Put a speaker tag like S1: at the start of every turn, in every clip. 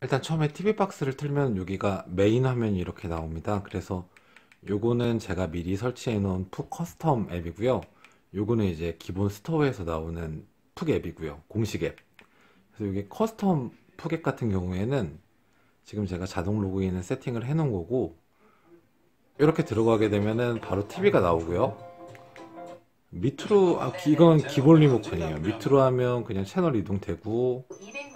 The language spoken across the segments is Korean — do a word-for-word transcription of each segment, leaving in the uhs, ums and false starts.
S1: 일단 처음에 티비 박스를 틀면 여기가 메인 화면이 이렇게 나옵니다. 그래서 요거는 제가 미리 설치해 놓은 푹 커스텀 앱이고요. 요거는 이제 기본 스토어에서 나오는 푹 앱이고요. 공식 앱. 그래서 여기 커스텀 푹 앱 같은 경우에는 지금 제가 자동 로그인을 세팅을 해 놓은 거고, 이렇게 들어가게 되면은 바로 티비가 나오고요. 밑으로, 아, 기- 이건 기본 리모컨이에요. 밑으로 하면 그냥 채널 이동되고,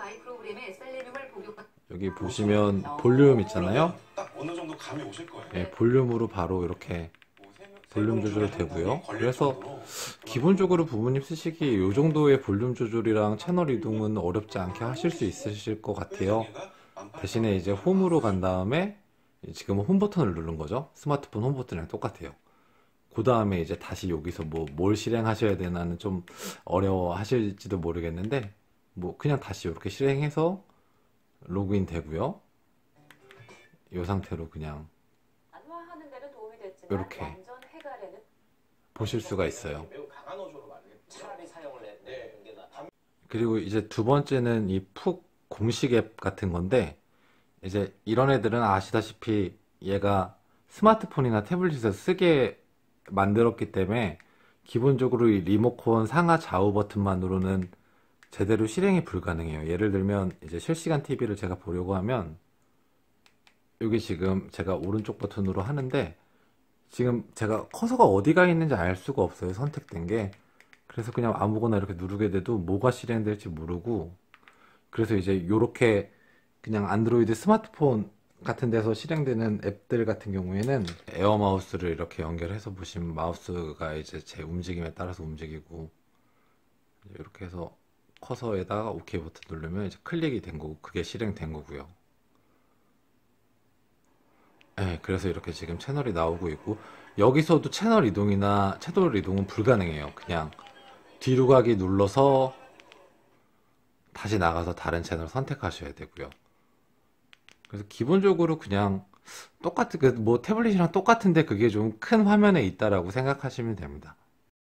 S1: 여기 보시면 볼륨 있잖아요.
S2: 딱 어느 정도 감이 오실 거예요.
S1: 예, 볼륨으로 바로 이렇게 볼륨 조절 되고요. 그래서 기본적으로 부모님 쓰시기 이 정도의 볼륨 조절이랑 채널 이동은 어렵지 않게 하실 수 있으실 것 같아요. 대신에 이제 홈으로 간 다음에 지금은 홈 버튼을 누른 거죠. 스마트폰 홈 버튼이랑 똑같아요. 그 다음에 이제 다시 여기서 뭐 뭘 실행하셔야 되나는 좀 어려워 하실지도 모르겠는데, 뭐 그냥 다시 이렇게 실행해서 로그인 되고요. 이 상태로 그냥
S3: 안화하는 데는 도움이 됐지만
S1: 이렇게
S3: 완전 해갈에는
S1: 보실 수가 있어요.
S4: 매우 강한 어조로 말을 했죠. 차라리 사용을 해는 게 나.
S1: 그리고 이제 두 번째는 이 푹 공식 앱 같은 건데, 이제 이런 애들은 아시다시피 얘가 스마트폰이나 태블릿에서 쓰게 만들었기 때문에 기본적으로 이 리모컨 상하 좌우 버튼만으로는 제대로 실행이 불가능해요. 예를 들면 이제 실시간 티비를 제가 보려고 하면 여기 지금 제가 오른쪽 버튼으로 하는데 지금 제가 커서가 어디가 있는지 알 수가 없어요. 선택된 게. 그래서 그냥 아무거나 이렇게 누르게 돼도 뭐가 실행될지 모르고, 그래서 이제 요렇게 그냥 안드로이드 스마트폰 같은 데서 실행되는 앱들 같은 경우에는 에어 마우스를 이렇게 연결해서 보시면 마우스가 이제 제 움직임에 따라서 움직이고, 이렇게 해서 커서에다가 오케이 버튼 누르면 이제 클릭이 된 거고 그게 실행된 거고요. 네, 그래서 이렇게 지금 채널이 나오고 있고, 여기서도 채널 이동이나 채널 이동은 불가능해요. 그냥 뒤로 가기 눌러서 다시 나가서 다른 채널 선택하셔야 되고요. 그래서 기본적으로 그냥 똑같은, 그 뭐 태블릿이랑 똑같은데 그게 좀 큰 화면에 있다라고 생각하시면 됩니다.